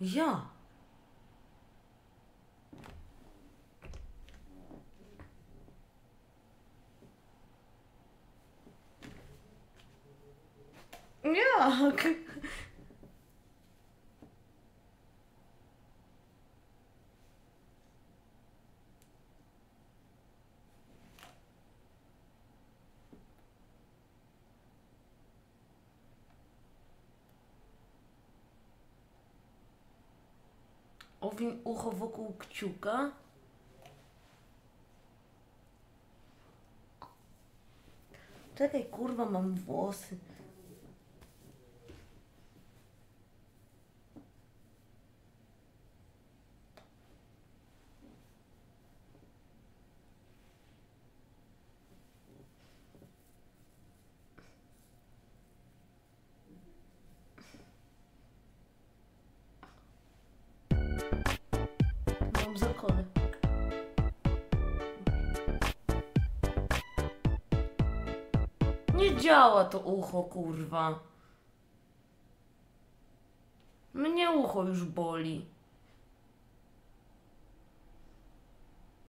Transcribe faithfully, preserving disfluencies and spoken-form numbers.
Ja. Jak? Owiń ucho wokół kciuka. Czekaj, kurwa, mam włosy. Mam zakony. Nie działa to ucho, kurwa. Mnie ucho już boli.